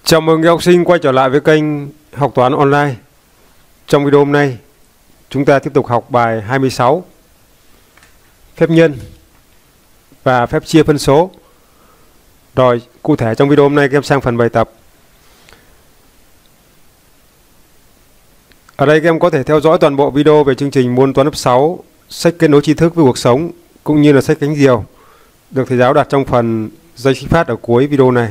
Chào mừng các học sinh quay trở lại với kênh Học toán online. Trong video hôm nay, chúng ta tiếp tục học bài 26, phép nhân và phép chia phân số. Rồi, cụ thể trong video hôm nay các em sang phần bài tập. Ở đây các em có thể theo dõi toàn bộ video về chương trình môn toán lớp 6, sách kết nối tri thức với cuộc sống, cũng như là sách cánh diều, được thầy giáo đặt trong phần dây xích phát ở cuối video này.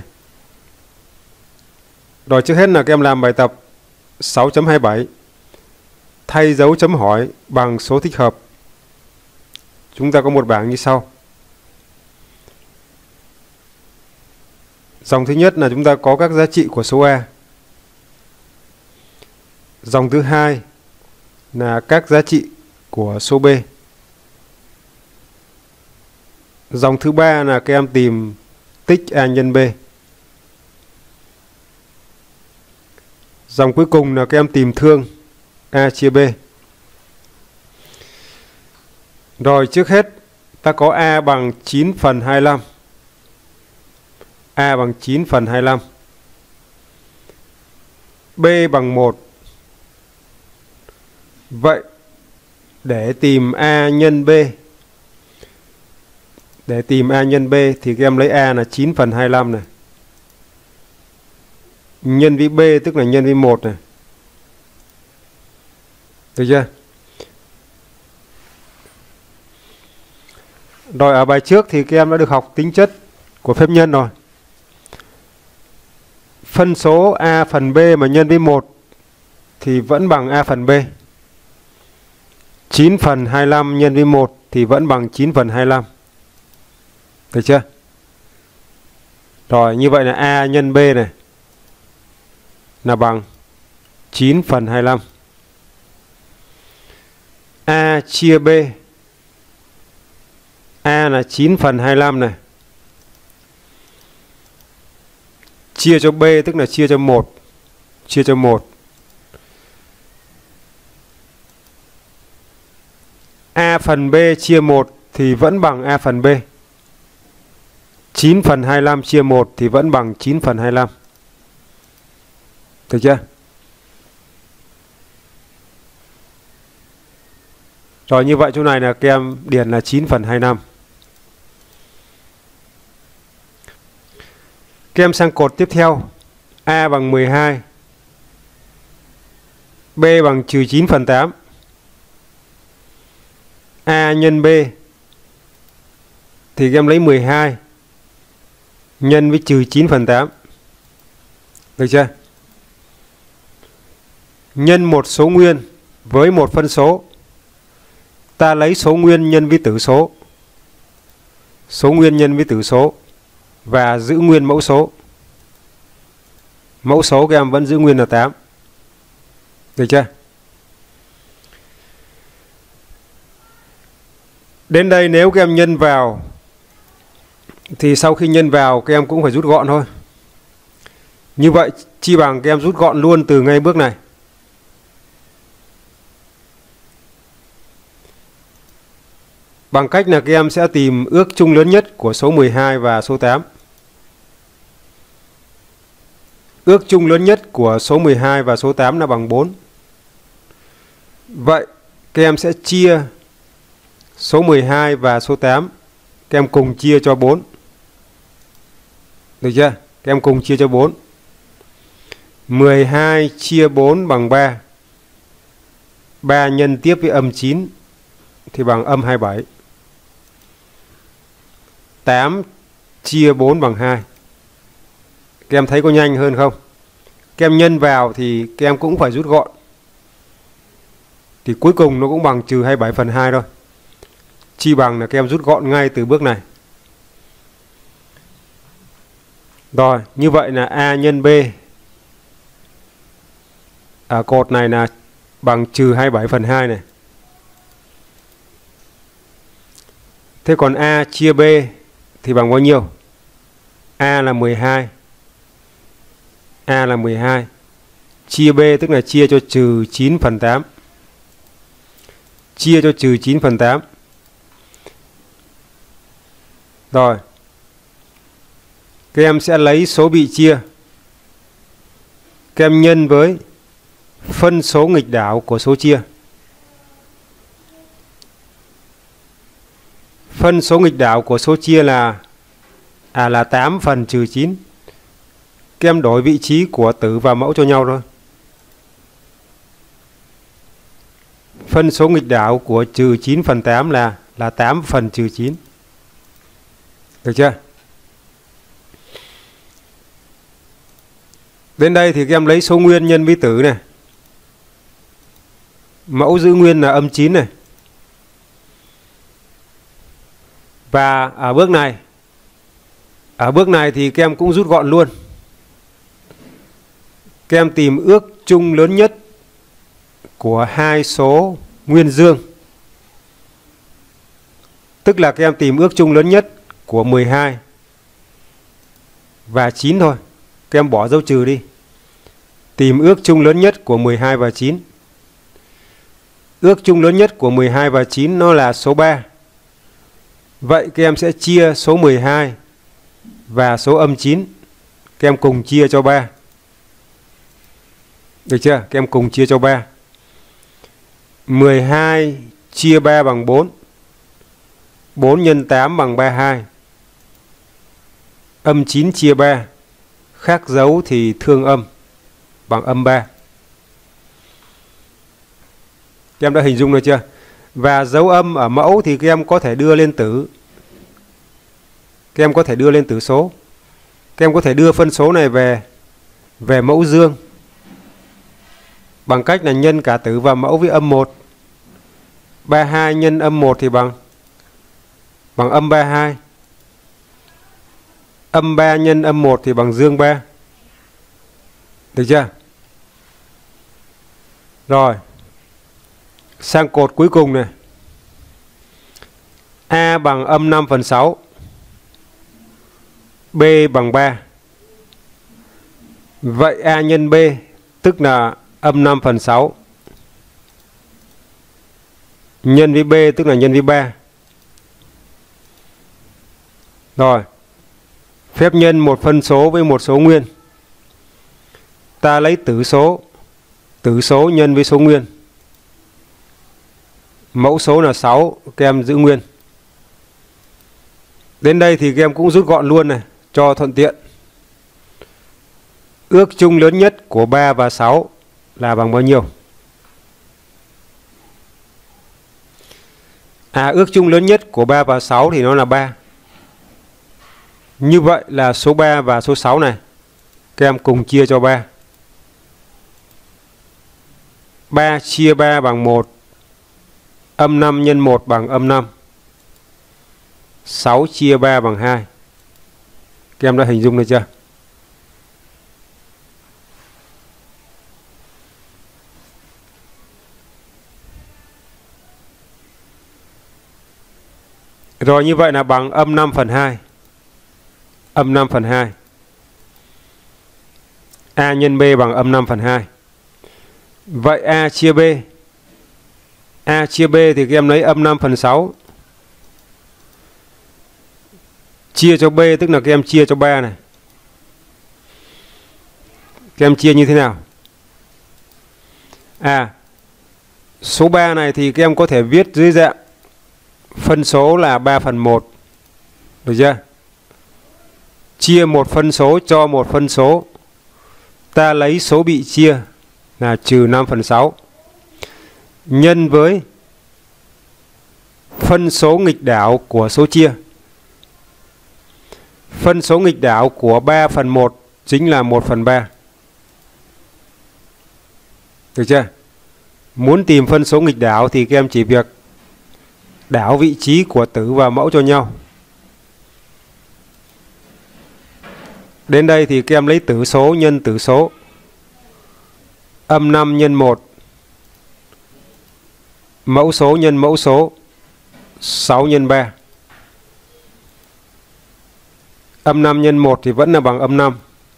Rồi trước hết là các em làm bài tập 6.27, thay dấu chấm hỏi bằng số thích hợp. Chúng ta có một bảng như sau. Dòng thứ nhất là chúng ta có các giá trị của số A. Dòng thứ hai là các giá trị của số B. Dòng thứ ba là các em tìm tích A nhân B. Dòng cuối cùng là các em tìm thương A chia B. Rồi trước hết ta có A bằng 9/25. A bằng 9/25. B bằng 1. Vậy để tìm A nhân B, để tìm A nhân B thì các em lấy A là 9/25 này, nhân với B tức là nhân với 1 này. Được chưa? Rồi ở bài trước thì các em đã được học tính chất của phép nhân rồi. Phân số A phần B mà nhân với 1 thì vẫn bằng A phần B. 9/25 nhân với 1 thì vẫn bằng 9/25. Được chưa? Rồi như vậy là A nhân B này là bằng 9/25. A chia B. A là 9/25 này. Chia cho B tức là chia cho 1. Chia cho 1. A phần B chia 1 thì vẫn bằng A phần B. 9/25 chia 1 thì vẫn bằng 9/25. Được chưa? Rồi như vậy chỗ này là các em điền là 9/25. Các em sang cột tiếp theo. A bằng 12. B bằng trừ 9/8. A nhân B thì các em lấy 12 nhân với trừ 9/8. Được chưa? Nhân một số nguyên với một phân số. Ta lấy số nguyên nhân với tử số. Số nguyên nhân với tử số và giữ nguyên mẫu số. Mẫu số các em vẫn giữ nguyên là 8. Được chưa? Đến đây nếu các em nhân vào thì sau khi nhân vào các em cũng phải rút gọn thôi. Như vậy chi bằng các em rút gọn luôn từ ngay bước này. Bằng cách là các em sẽ tìm ước chung lớn nhất của số 12 và số 8. Ước chung lớn nhất của số 12 và số 8 là bằng 4. Vậy các em sẽ chia số 12 và số 8. Các em cùng chia cho 4. Được chưa? Các em cùng chia cho 4. 12 chia 4 bằng 3. 3 nhân tiếp với âm 9 thì bằng âm 27. 8 chia 4 bằng 2. Các em thấy có nhanh hơn không? Các em nhân vào thì các em cũng phải rút gọn. Thì cuối cùng nó cũng bằng trừ 27/2 thôi. Chi bằng là các em rút gọn ngay từ bước này. Rồi, như vậy là A nhân B ở cột này là bằng trừ 27/2 này. Thế còn A chia B thì bằng bao nhiêu? A là 12. A là 12. Chia B tức là chia cho trừ 9/8. Chia cho trừ 9/8. Rồi. Các em sẽ lấy số bị chia. Các em nhân với phân số nghịch đảo của số chia. Phân số nghịch đảo của số chia là 8 phần trừ 9. Các em đổi vị trí của tử và mẫu cho nhau thôi. Phân số nghịch đảo của trừ 9 phần 8 là 8 phần trừ 9. Được chưa? Đến đây thì các em lấy số nguyên nhân với tử này. Mẫu giữ nguyên là âm 9 này. Và ở bước này thì các em cũng rút gọn luôn. Các em tìm ước chung lớn nhất của hai số nguyên dương. Tức là các em tìm ước chung lớn nhất của 12 và 9 thôi. Các em bỏ dấu trừ đi. Tìm ước chung lớn nhất của 12 và 9. Ước chung lớn nhất của 12 và 9 nó là số 3. Vậy các em sẽ chia số 12 và số âm 9. Các em cùng chia cho 3. Được chưa? Các em cùng chia cho 3. 12 chia 3 bằng 4. 4 nhân 8 bằng 32. Âm 9 chia 3. Khác dấu thì thương âm bằng âm 3. Các em đã hình dung được chưa? Và dấu âm ở mẫu thì các em có thể đưa lên tử. Các em có thể đưa lên tử số. Các em có thể đưa phân số này về mẫu dương bằng cách là nhân cả tử và mẫu với âm 1. 32 nhân âm 1 thì bằng âm 32. Âm 3 nhân âm 1 thì bằng dương 3. Được chưa? Rồi. Sang cột cuối cùng này. A bằng âm 5 phần 6. B bằng 3. Vậy A nhân B tức là âm 5 phần 6. Nhân với B tức là nhân với 3. Rồi. Phép nhân một phân số với một số nguyên. Ta lấy tử số nhân với số nguyên. Mẫu số là 6, các em giữ nguyên. Đến đây thì các em cũng rút gọn luôn này, cho thuận tiện. Ước chung lớn nhất của 3 và 6 là bằng bao nhiêu? Ước chung lớn nhất của 3 và 6 thì nó là 3. Như vậy là số 3 và số 6 này, các em cùng chia cho 3. 3 chia 3 bằng 1. Âm 5 nhân 1 bằng âm 5. 6 chia 3 bằng 2. Các em đã hình dung được chưa? Rồi như vậy là bằng âm 5 phần 2. Âm 5 phần 2. A nhân B bằng âm 5 phần 2. Vậy A chia B. A chia B thì các em lấy âm 5 phần 6. Chia cho B tức là các em chia cho 3 này. Các em chia như thế nào? Số 3 này thì các em có thể viết dưới dạng phân số là 3 phần 1. Được chưa? Chia một phân số cho một phân số. Ta lấy số bị chia là trừ 5 phần 6. Nhân với phân số nghịch đảo của số chia. Phân số nghịch đảo của 3 phần 1 chính là 1 phần 3. Được chưa? Muốn tìm phân số nghịch đảo thì các em chỉ việc đảo vị trí của tử và mẫu cho nhau. Đến đây thì các em lấy tử số nhân tử số. Âm 5 nhân 1. Mẫu số nhân mẫu số. 6 nhân 3. Âm 5 nhân 1 thì vẫn là bằng âm 5.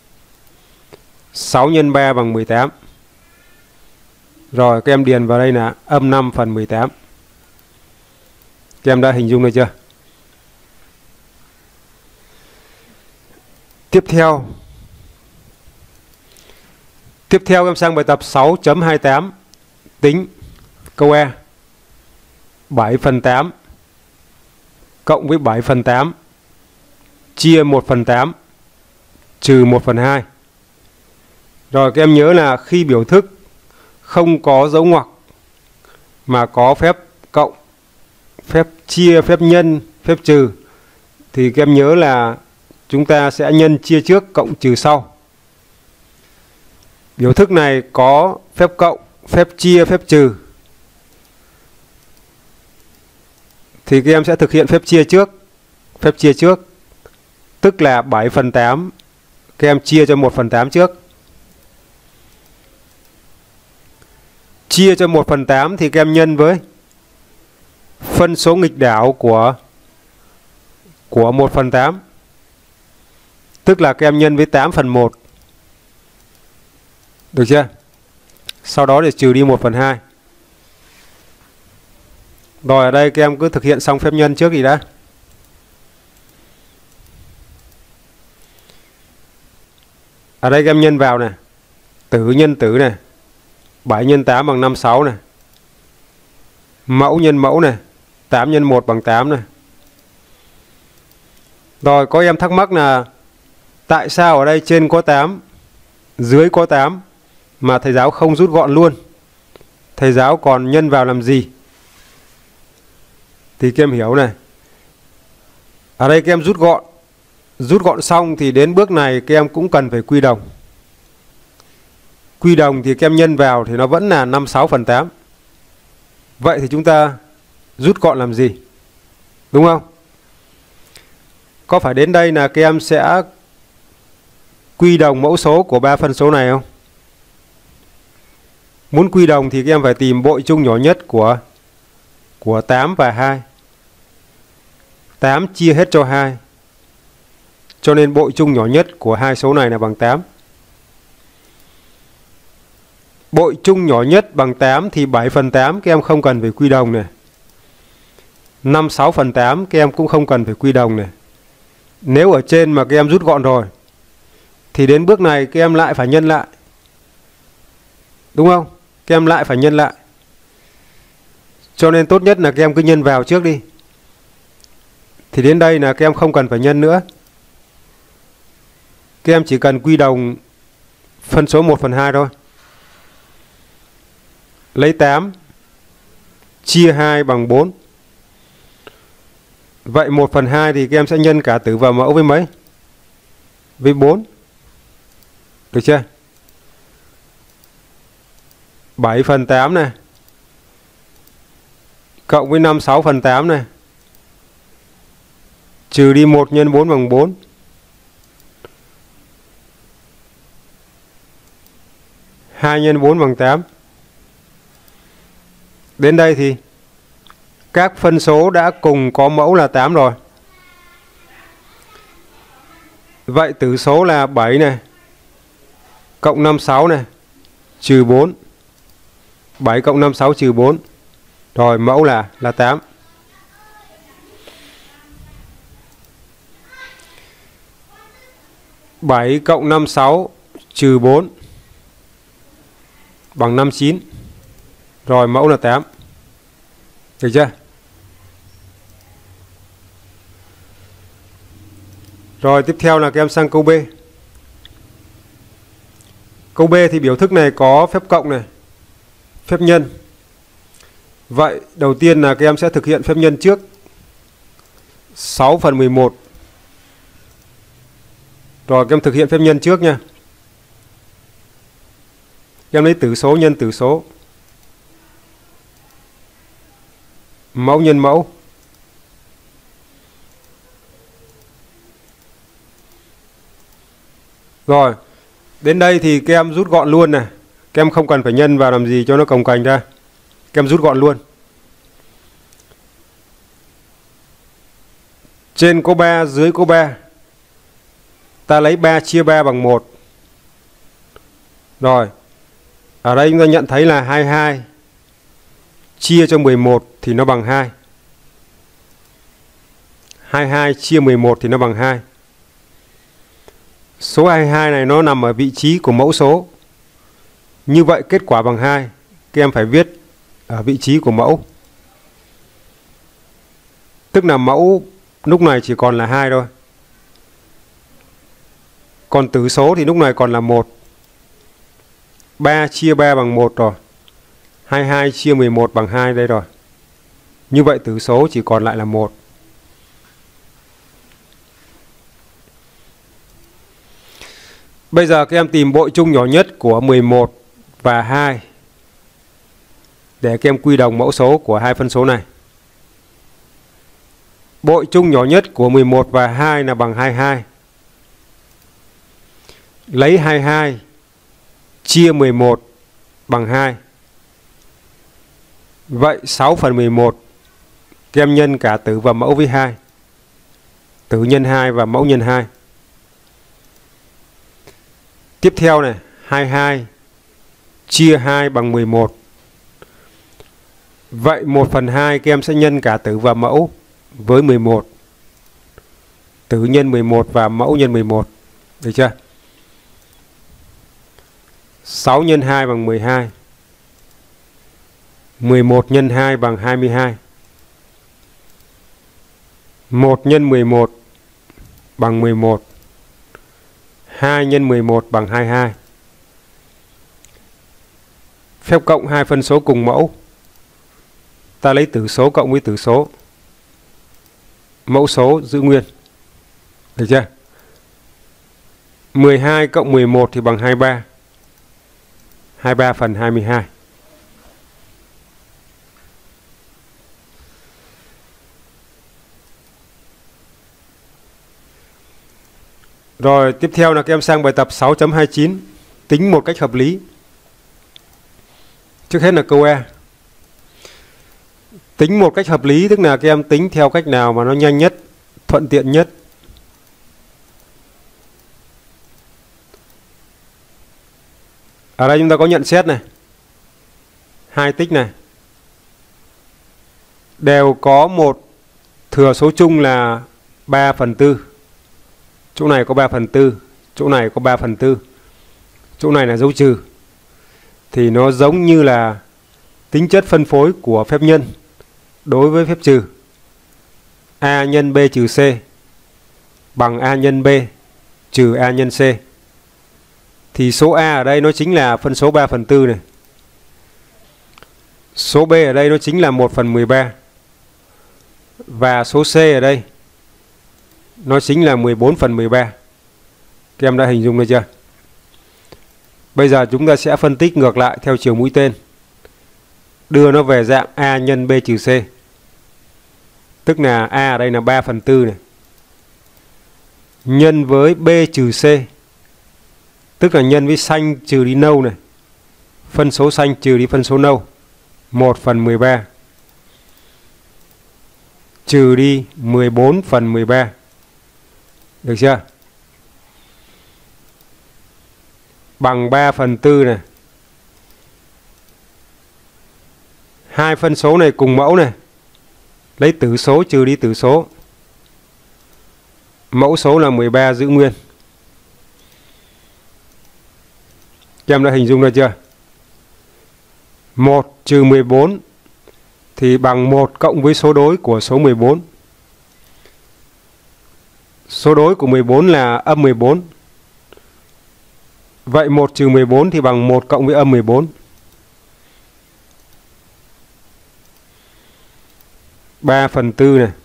6 nhân 3 bằng 18. Rồi các em điền vào đây là âm 5 phần 18. Các em đã hình dung được chưa? Tiếp Tiếp theo em sang bài tập 6.28. Tính. Câu E. 7/8 cộng với 7/8 chia 1/8 trừ 1/2. Rồi các em nhớ là khi biểu thức không có dấu ngoặc mà có phép cộng, phép chia, phép nhân, phép trừ thì các em nhớ là chúng ta sẽ nhân chia trước, cộng trừ sau. Biểu thức này có phép cộng, phép chia, phép trừ thì các em sẽ thực hiện phép chia trước. Phép chia trước tức là 7/8 các em chia cho 1/8 trước. Chia cho 1/8 thì các em nhân với phân số nghịch đảo của 1/8. Tức là các em nhân với 8/1. Được chưa? Sau đó để trừ đi 1/2. Rồi ở đây các em cứ thực hiện xong phép nhân trước gì đã. Ở đây các em nhân vào này. Tử nhân tử này. 7 x 8 bằng 56 này. Mẫu nhân mẫu này. 8 x 1 bằng 8 này. Rồi có em thắc mắc là tại sao ở đây trên có 8, dưới có 8 mà thầy giáo không rút gọn luôn? Thầy giáo còn nhân vào làm gì? Thì các em hiểu này. Ở đây các em rút gọn. Rút gọn xong thì đến bước này các em cũng cần phải quy đồng. Quy đồng thì các em nhân vào thì nó vẫn là 56/8. Vậy thì chúng ta rút gọn làm gì? Đúng không? Có phải đến đây là các em sẽ quy đồng mẫu số của 3 phân số này không? Muốn quy đồng thì các em phải tìm bội chung nhỏ nhất của 8 và 2. 8 chia hết cho 2. Cho nên bội chung nhỏ nhất của hai số này là bằng 8. Bội chung nhỏ nhất bằng 8 thì 7/8 các em không cần phải quy đồng này. 56/8 các em cũng không cần phải quy đồng này. Nếu ở trên mà các em rút gọn rồi thì đến bước này các em lại phải nhân lại. Đúng không? Các em lại phải nhân lại. Cho nên tốt nhất là các em cứ nhân vào trước đi. Thì đến đây là các em không cần phải nhân nữa. Các em chỉ cần quy đồng phân số 1/2 thôi. Lấy 8 chia 2 bằng 4. Vậy 1/2 thì các em sẽ nhân cả tử và mẫu với mấy? Với 4. Được chưa? 7/8 này cộng với 56/8 này trừ đi 1 nhân 4 bằng 4. 2 nhân 4 bằng 8. Đến đây thì các phân số đã cùng có mẫu là 8 rồi. Vậy tử số là 7 này cộng 56 này trừ 4. 7 cộng 56 trừ 4. Rồi mẫu là 8. Bảy cộng 56 trừ 4 bằng 59. Rồi mẫu là 8. Được chưa? Rồi tiếp theo là các em sang câu B. Câu B thì biểu thức này có phép cộng này, phép nhân. Vậy đầu tiên là các em sẽ thực hiện phép nhân trước. 6/11. Rồi các em thực hiện phép nhân trước nha. Các em lấy tử số nhân tử số. Mẫu nhân mẫu. Rồi, đến đây thì các em rút gọn luôn này. Các em không cần phải nhân vào làm gì cho nó cồng kềnh ra. Các em rút gọn luôn. Trên có 3, dưới có 3. Ta lấy 3 chia 3 bằng 1. Rồi, ở đây chúng ta nhận thấy là 22 chia cho 11 thì nó bằng 2. 22 chia 11 thì nó bằng 2. Số 22 này nó nằm ở vị trí của mẫu số. Như vậy kết quả bằng 2. Các em phải viết ở vị trí của mẫu. Tức là mẫu lúc này chỉ còn là 2 thôi. Còn tử số thì lúc này còn là 1. 3 chia 3 bằng 1 rồi. 22 chia 11 bằng 2 đây rồi. Như vậy tử số chỉ còn lại là 1. Bây giờ các em tìm bội chung nhỏ nhất của 11 và 2 để các em quy đồng mẫu số của hai phân số này. Bội chung nhỏ nhất của 11 và 2 là bằng 22. Lấy 22 chia 11 bằng 2. Vậy 6 phần 11 các em nhân cả tử và mẫu với 2. Tử nhân 2 và mẫu nhân 2. Tiếp theo này, 22 chia 2 bằng 11. Vậy 1 phần 2 các em sẽ nhân cả tử và mẫu với 11. Tử nhân 11 và mẫu nhân 11. Được chưa? 6 nhân 2 bằng 12. 11 nhân 2 bằng 22. 1 nhân 11 bằng 11. 2 nhân 11 bằng 22. Phép cộng hai phân số cùng mẫu. Ta lấy tử số cộng với tử số. Mẫu số giữ nguyên. Được chưa? 12 cộng 11 thì bằng 23. 23 phần 22. Rồi tiếp theo là các em sang bài tập 6.29. Tính một cách hợp lý. Trước hết là câu E. Tính một cách hợp lý tức là các em tính theo cách nào mà nó nhanh nhất, thuận tiện nhất. Ở đây chúng ta có nhận xét này. Hai tích này. Đều có một thừa số chung là 3/4. Chỗ này có 3/4, chỗ này có 3/4. Chỗ này là dấu trừ. Thì nó giống như là tính chất phân phối của phép nhân đối với phép trừ. A nhân B trừ C bằng A nhân B trừ A nhân C. Thì số A ở đây nó chính là phân số 3/4 này. Số B ở đây nó chính là 1/13. Và số C ở đây nó chính là 14/13. Các em đã hình dung được chưa? Bây giờ chúng ta sẽ phân tích ngược lại theo chiều mũi tên. Đưa nó về dạng A nhân B trừ C. Tức là A ở đây là 3/4 này. Nhân với B trừ C. Tức là nhân với xanh trừ đi nâu này. Phân số xanh trừ đi phân số nâu. 1/13. Trừ đi 14/13. Được chưa? Bằng 3/4 này. Hai phân số này cùng mẫu này. Lấy tử số trừ đi tử số. Mẫu số là 13 giữ nguyên. Các em đã hình dung ra chưa? 1 trừ 14 thì bằng 1 cộng với số đối của số 14. Số đối của 14 là âm 14. Vậy 1 trừ 14 thì bằng 1 cộng với âm 14. 3/4 này.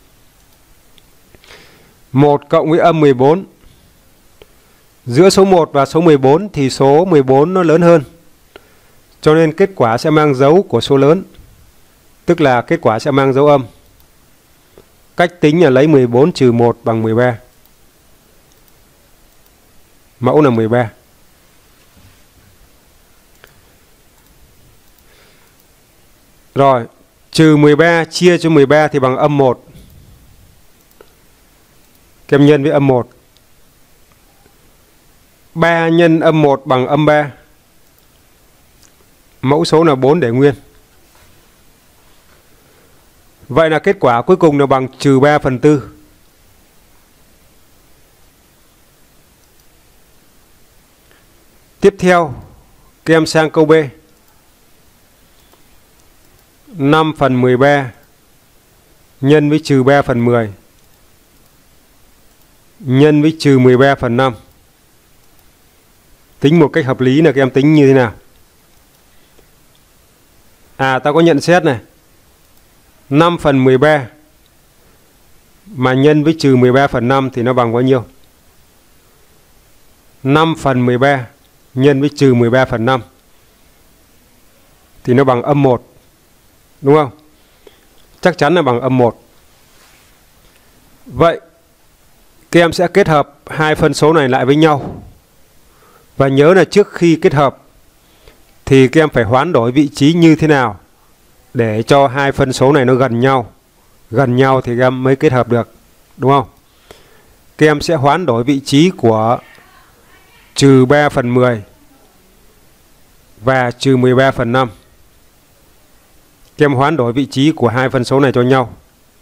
1 cộng với âm 14. Giữa số 1 và số 14 thì số 14 nó lớn hơn. Cho nên kết quả sẽ mang dấu của số lớn. Tức là kết quả sẽ mang dấu âm. Cách tính là lấy 14 trừ 1 bằng 13. Mẫu là 13. Rồi, trừ 13 chia cho 13 thì bằng âm 1. Kem nhân với âm 1. 3 nhân âm 1 bằng âm 3. Mẫu số là 4 để nguyên. Vậy là kết quả cuối cùng là bằng trừ 3/4. Tiếp theo, Các em sang câu B. 5 phần 13 nhân với trừ 3 phần 10 nhân với trừ 13 phần 5. Tính một cách hợp lý là các em tính như thế nào? À, ta có nhận xét này. 5 phần 13 mà nhân với trừ 13 phần 5 thì nó bằng bao nhiêu? 5 phần 13 nhân với trừ 13 phần 5 thì nó bằng âm 1. Đúng không? Chắc chắn là bằng âm 1. Vậy các em sẽ kết hợp hai phân số này lại với nhau. Và nhớ là trước khi kết hợp thì các em phải hoán đổi vị trí như thế nào để cho hai phân số này nó gần nhau. Gần nhau thì các em mới kết hợp được. Đúng không? Các em sẽ hoán đổi vị trí của trừ 3 phần 10 và trừ 13 phần 5. Các em hoán đổi vị trí của hai phân số này cho nhau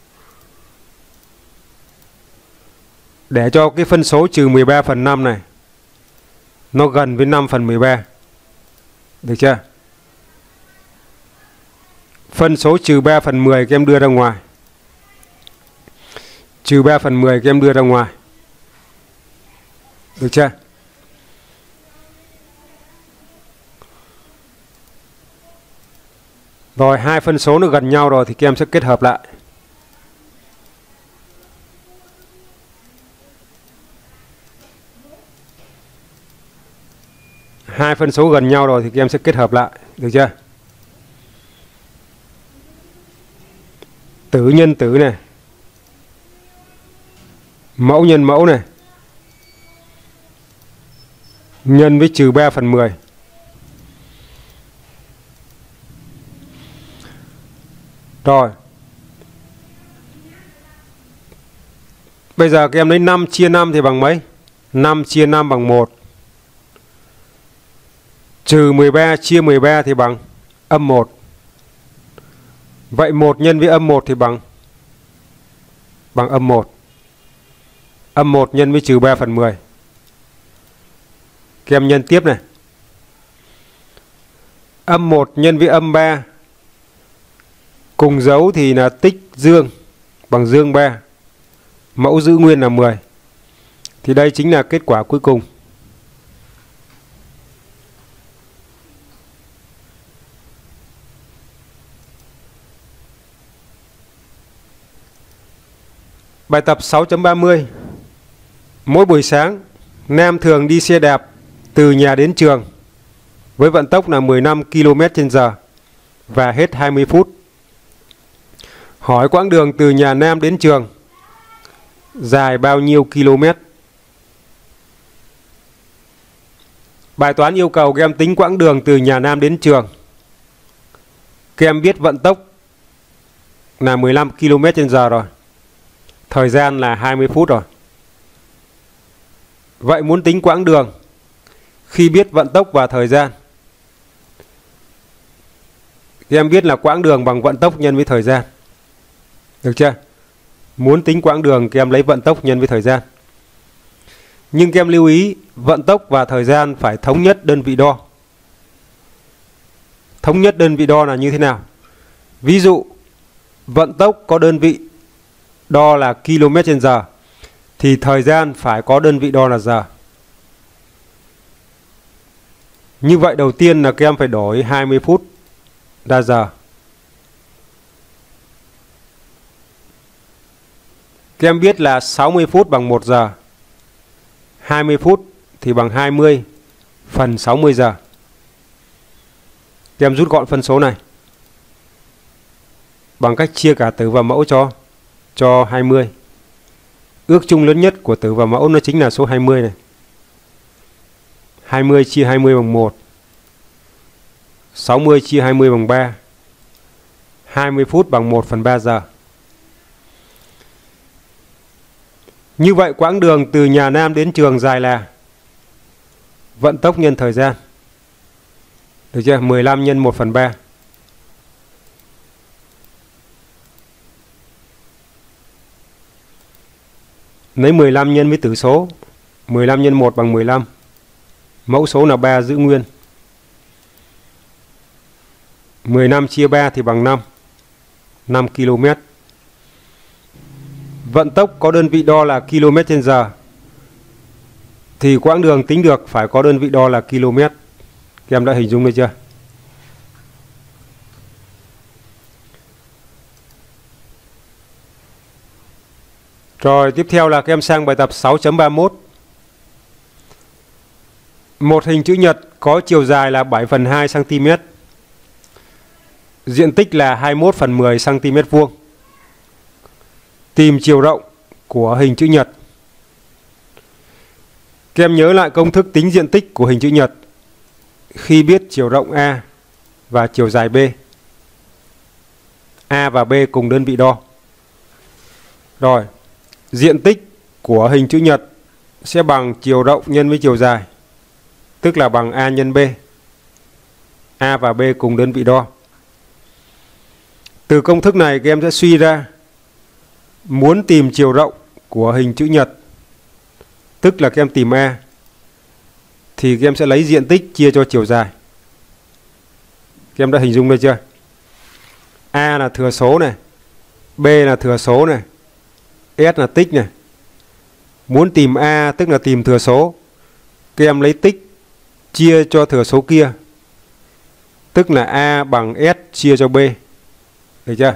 để cho cái phân số trừ 13 phần 5 này nó gần với 5 phần 13. Được chưa? Phân số trừ 3 phần 10 các em đưa ra ngoài. Trừ 3 phần 10 các em đưa ra ngoài. Được chưa? Rồi hai phân số nó gần nhau rồi thì các em sẽ kết hợp lại. Hai phân số gần nhau rồi thì các em sẽ kết hợp lại. Được chưa? Tử nhân tử này. Mẫu nhân mẫu này. Nhân với trừ 3 phần 10. Rồi. Bây giờ các em lấy 5 chia 5 thì bằng mấy? 5 chia 5 bằng 1. Trừ 13 chia 13 thì bằng âm 1. Vậy 1 nhân với âm 1 thì bằng âm 1. Âm 1 nhân với trừ 3 phần 10. Các em nhân tiếp này. Âm 1 nhân với âm 3. Cùng dấu thì là tích dương bằng dương 3. Mẫu giữ nguyên là 10. Thì đây chính là kết quả cuối cùng. Bài tập 6.30. Mỗi buổi sáng, Nam thường đi xe đạp từ nhà đến trường với vận tốc là 15 km/h và hết 20 phút. Hỏi quãng đường từ nhà Nam đến trường dài bao nhiêu km? Bài toán yêu cầu các em tính quãng đường từ nhà Nam đến trường. Các em biết vận tốc là 15 km/h rồi. Thời gian là 20 phút rồi. Vậy muốn tính quãng đường khi biết vận tốc và thời gian. Các em biết là quãng đường bằng vận tốc nhân với thời gian. Được chưa? Muốn tính quãng đường các em lấy vận tốc nhân với thời gian. Nhưng các em lưu ý vận tốc và thời gian phải thống nhất đơn vị đo. Thống nhất đơn vị đo là như thế nào? Ví dụ vận tốc có đơn vị đo là km/h thì thời gian phải có đơn vị đo là giờ. Như vậy đầu tiên là các em phải đổi 20 phút ra giờ. Các em biết là 60 phút bằng 1 giờ. 20 phút thì bằng 20 phần 60 giờ. Các em rút gọn phân số này bằng cách chia cả tử và mẫu cho 20. Ước chung lớn nhất của tử và mẫu nó chính là số 20 này. 20 chia 20 bằng 1. 60 chia 20 bằng 3. 20 phút bằng 1/3 giờ. Như vậy quãng đường từ nhà Nam đến trường dài là vận tốc nhân thời gian. Được chưa? 15 nhân 1/3. Lấy 15 nhân với tử số. 15 nhân 1 bằng 15. Mẫu số là 3 giữ nguyên. 15 chia 3 thì bằng 5. 5 km. Vận tốc có đơn vị đo là km/h. Thì quãng đường tính được phải có đơn vị đo là km. Các em đã hình dung được chưa? Rồi tiếp theo là các em sang bài tập 6.31. Một hình chữ nhật có chiều dài là 7/2 cm. Diện tích là 21/10 cm vuông. Tìm chiều rộng của hình chữ nhật. Các em nhớ lại công thức tính diện tích của hình chữ nhật khi biết chiều rộng A và chiều dài B. A và B cùng đơn vị đo. Rồi, diện tích của hình chữ nhật sẽ bằng chiều rộng nhân với chiều dài, tức là bằng A nhân B. A và B cùng đơn vị đo. Từ công thức này các em sẽ suy ra muốn tìm chiều rộng của hình chữ nhật, tức là các em tìm A, thì các em sẽ lấy diện tích chia cho chiều dài. Các em đã hình dung được chưa? A là thừa số này, B là thừa số này, S là tích này. Muốn tìm A tức là tìm thừa số, các em lấy tích chia cho thừa số kia, tức là A bằng S chia cho B. Được chưa?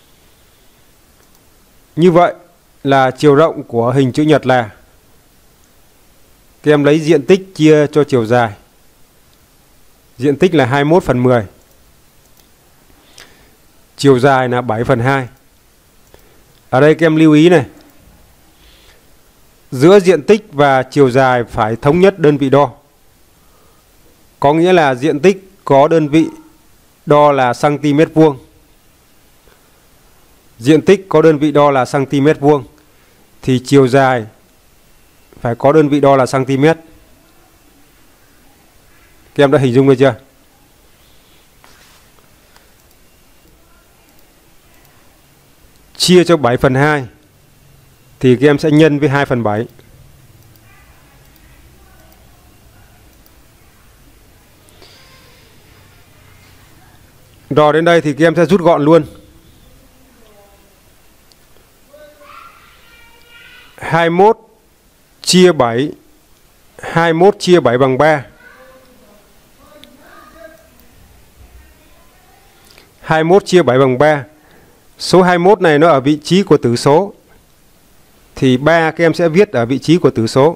Như vậy là chiều rộng của hình chữ nhật là, các em lấy diện tích chia cho chiều dài. Diện tích là 21/10. Chiều dài là 7/2. Ở đây các em lưu ý này, giữa diện tích và chiều dài phải thống nhất đơn vị đo. Có nghĩa là diện tích có đơn vị đo là cm vuông. Diện tích có đơn vị đo là cm vuông thì chiều dài phải có đơn vị đo là cm. Các em đã hình dung được chưa? Chia cho 7/2 thì các em sẽ nhân với 2/7. Rồi đến đây thì các em sẽ rút gọn luôn. 21 chia 7. 21 chia 7 bằng 3. 21 chia 7 bằng 3. Số 21 này nó ở vị trí của tử số, thì 3 các em sẽ viết ở vị trí của tử số.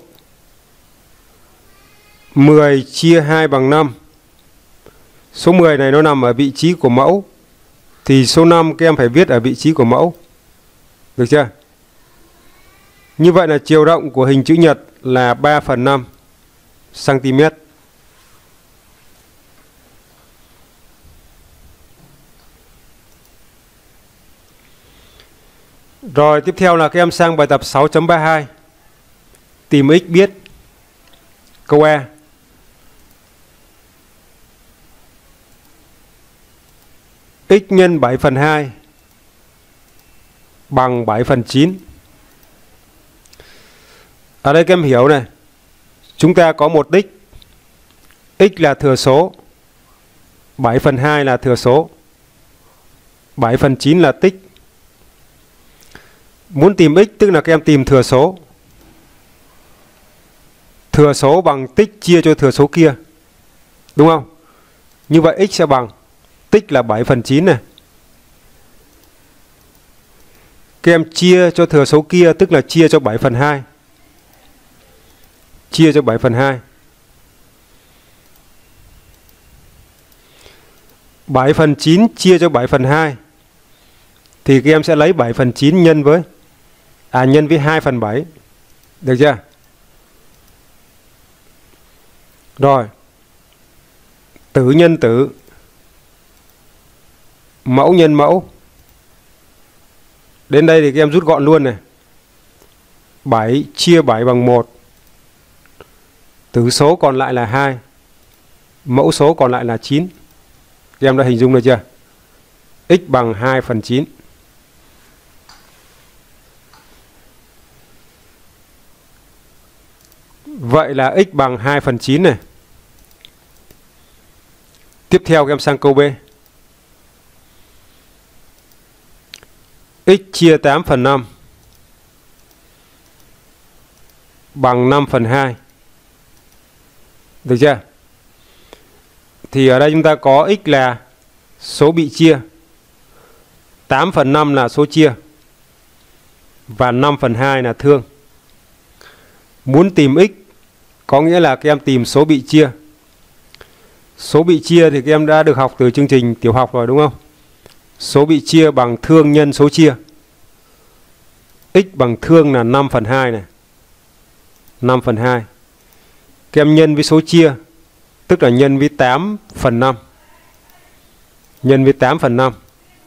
10 chia 2 bằng 5. Số 10 này nó nằm ở vị trí của mẫu, thì số 5 các em phải viết ở vị trí của mẫu. Được chưa? Như vậy là chiều rộng của hình chữ nhật là 3/5 cm. Rồi tiếp theo là các em sang bài tập 6.32. Tìm x biết. Câu A. X nhân 7/2 bằng 7/9. Ở đây các em hiểu này, chúng ta có một x là thừa số, 7/2 là thừa số, 7/9 là tích. Muốn tìm x tức là các em tìm thừa số. Thừa số bằng tích chia cho thừa số kia, đúng không? Như vậy x sẽ bằng tích là 7/9 này. Các em chia cho thừa số kia tức là chia cho 7/2. Chia cho 7/2. 7/9 chia cho 7/2 thì các em sẽ lấy 7/9 nhân với nhân với 2/7. Được chưa? Rồi. Tử nhân tử, mẫu nhân mẫu. Đến đây thì các em rút gọn luôn này. 7 chia 7 bằng 1. Tử số còn lại là 2. Mẫu số còn lại là 9. Các em đã hình dung được chưa? X bằng 2/9. Vậy là x bằng 2/9 này. Tiếp theo các em sang câu B. x chia 8 phần 5 bằng 5 phần 2. Được chưa? Thì ở đây chúng ta có x là số bị chia, 8 phần 5 là số chia, và 5 phần 2 là thương. Muốn tìm x có nghĩa là các em tìm số bị chia. Số bị chia thì các em đã được học từ chương trình tiểu học rồi đúng không? Số bị chia bằng thương nhân số chia. X bằng thương là 5 phần 2 này. 5 phần 2. Các em nhân với số chia, tức là nhân với 8 phần 5. Nhân với 8 phần 5.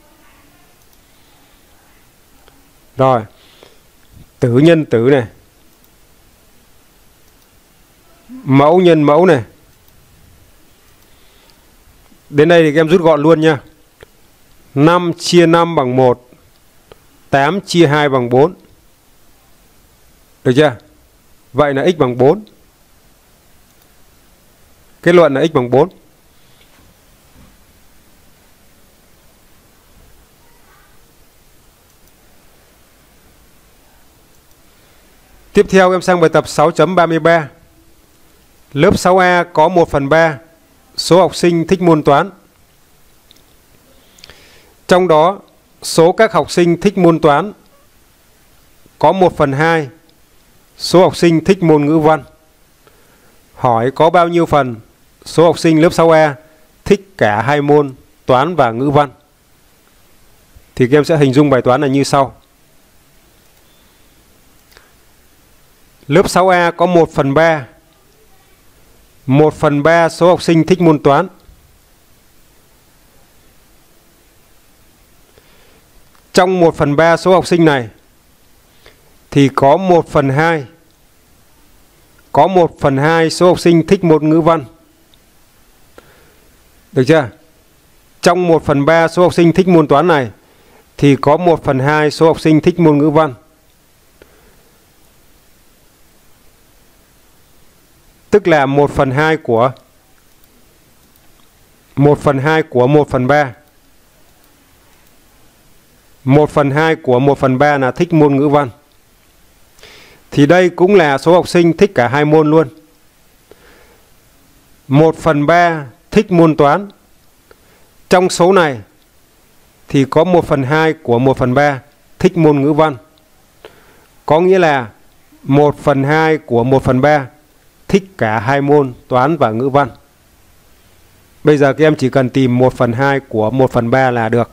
Rồi. Tử nhân tử này. Mẫu nhân mẫu này. Đến đây thì các em rút gọn luôn nha. 5 chia 5 bằng 1. 8 chia 2 bằng 4. Được chưa? Vậy là x bằng 4. Kết luận là x bằng 4. Tiếp theo em sang bài tập 6.33. Lớp 6A có 1/3 số học sinh thích môn toán. Trong đó, số các học sinh thích môn toán có 1/2 số học sinh thích môn ngữ văn. Hỏi có bao nhiêu phần số học sinh lớp 6A thích cả hai môn toán và ngữ văn. Thì các em sẽ hình dung bài toán là như sau. Lớp 6A có 1/3. 1/3 số học sinh thích môn toán. Trong 1/3 số học sinh này thì có 1/2. Có 1/2 số học sinh thích môn ngữ văn. Được chưa? Trong 1/3 số học sinh thích môn toán này thì có 1/2 số học sinh thích môn ngữ văn. Tức là 1/2 của 1/2 của 1/3. 1/2 của 1/3 là thích môn ngữ văn. Thì đây cũng là số học sinh thích cả hai môn luôn. 1/3 thích môn toán. Trong số này thì có 1/2 của 1/3 thích môn ngữ văn. Có nghĩa là 1/2 của 1/3 thích cả hai môn toán và ngữ văn. Bây giờ các em chỉ cần tìm 1/2 của 1/3 là được.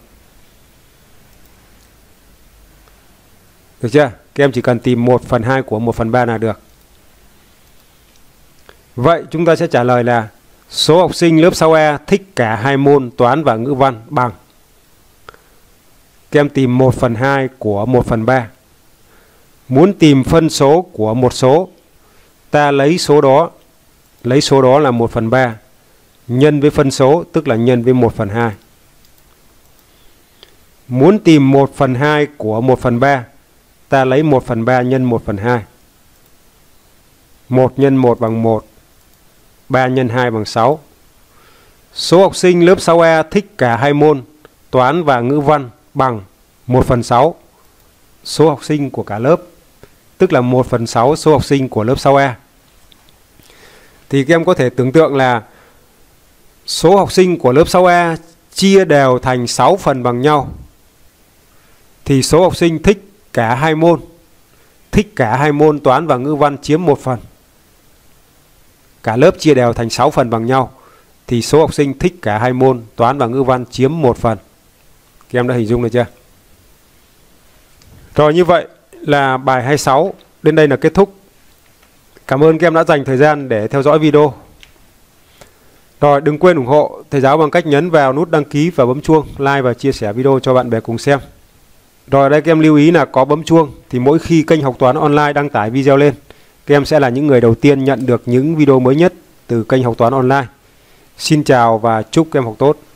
Được chưa? Các em chỉ cần tìm 1/2 của 1/3 là được. Vậy chúng ta sẽ trả lời là số học sinh lớp 6A thích cả hai môn toán và ngữ văn bằng. Các em tìm 1/2 của 1/3. Muốn tìm phân số của một số, ta lấy số đó là 1/3 nhân với phân số, tức là nhân với 1/2. Muốn tìm 1/2 của 1/3, ta lấy 1/3 nhân 1/2. 1 nhân 1 bằng 1. 3 nhân 2 bằng 6. Số học sinh lớp 6A thích cả hai môn toán và ngữ văn bằng 1/6 số học sinh của cả lớp, tức là 1/6 số học sinh của lớp 6A. Thì các em có thể tưởng tượng là số học sinh của lớp 6A chia đều thành 6 phần bằng nhau. Thì số học sinh thích cả hai môn, thích cả hai môn toán và ngữ văn chiếm 1 phần. Cả lớp chia đều thành 6 phần bằng nhau thì số học sinh thích cả hai môn toán và ngữ văn chiếm 1 phần. Các em đã hình dung được chưa? Rồi, như vậy là bài 26 đến đây là kết thúc. Cảm ơn các em đã dành thời gian để theo dõi video. Rồi, đừng quên ủng hộ thầy giáo bằng cách nhấn vào nút đăng ký và bấm chuông, like và chia sẻ video cho bạn bè cùng xem. Rồi, ở đây các em lưu ý là có bấm chuông thì mỗi khi kênh Học Toán Online đăng tải video lên, các em sẽ là những người đầu tiên nhận được những video mới nhất từ kênh Học Toán Online. Xin chào và chúc các em học tốt.